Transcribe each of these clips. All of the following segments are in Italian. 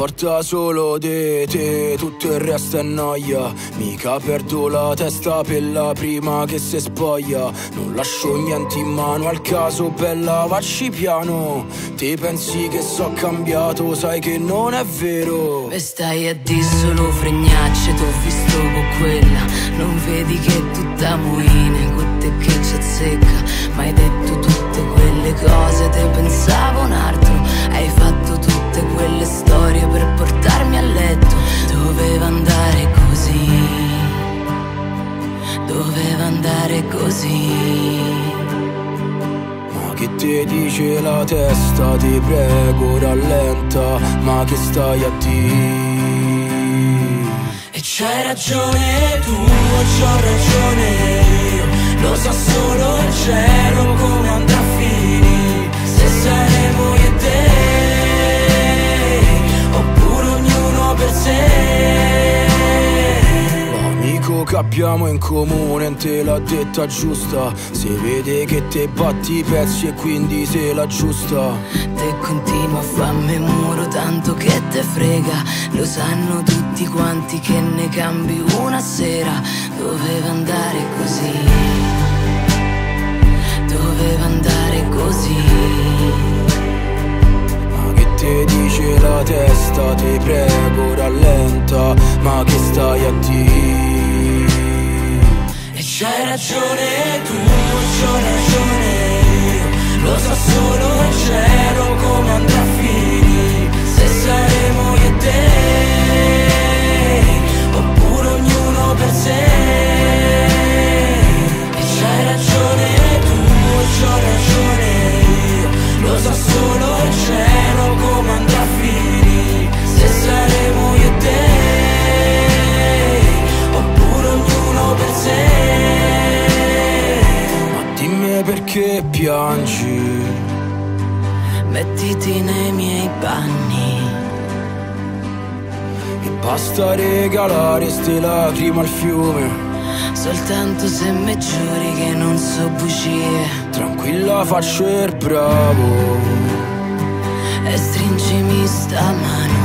importa solo di te, tutto il resto è noia. Mica perdo la testa per la prima che si spoglia. Non lascio niente in mano al caso, bella vacci piano. Te pensi che so cambiato, sai che non è vero. E stai a dire solo fregnacce, t'ho visto con quella. Non vedi che è tutta moine, con te che ci azzecca. Ma hai detto tutte quelle cose, te pensavo un altro. Hai fatto tutte quelle storie per portarmi a letto. Doveva andare così, doveva andare così. Ma che te dice la testa, ti prego rallenta. Ma che stai a dire? E c'hai ragione tu, c'ho ragione io. Lo sa solo il cielo come andrà a finire. Se saremo io e te, oppure ognuno per sé. L'amico che abbiamo in comune te l'ha detta giusta. Si vede che te batti i pezzi e quindi se la giusta. Te continua a farmi muro tanto che te frega. Lo sanno tutti quanti che ne cambi una sera. Doveva andare così, doveva andare così. Ma che te dice la testa, ti prego rallenta. Ma che stai a dire? E c'hai ragione tu, c'ho ragione io. Lo sa solo il cielo come andrà a finire. Se saremo io e te, oppure ognuno per sé. E c'hai ragione tu, c'ho ragione io. Lo sa solo il cielo come andrà a finire. Se saremo io e te, oppure ognuno per sé. Ma dimmi perché piangi. Mettiti nei miei panni. E basta regalare ste lacrime al fiume. Soltanto se mi giuri che non so bugie. Tranquilla, faccio il bravo. E stringimi sta mano.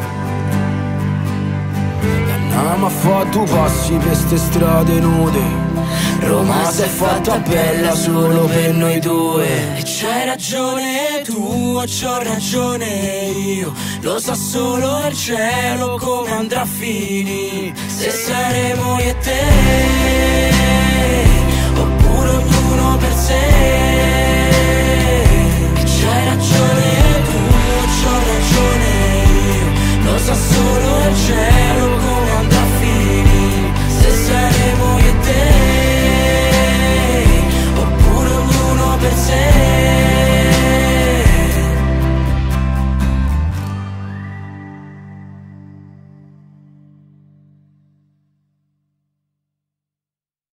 E andiamo a fare due passi per ste strade nude. Roma si è fatta bella solo per noi due. E c'hai ragione tu, c'ho ragione io. Lo sa solo il cielo come andrà a finire. Se saremo io e te,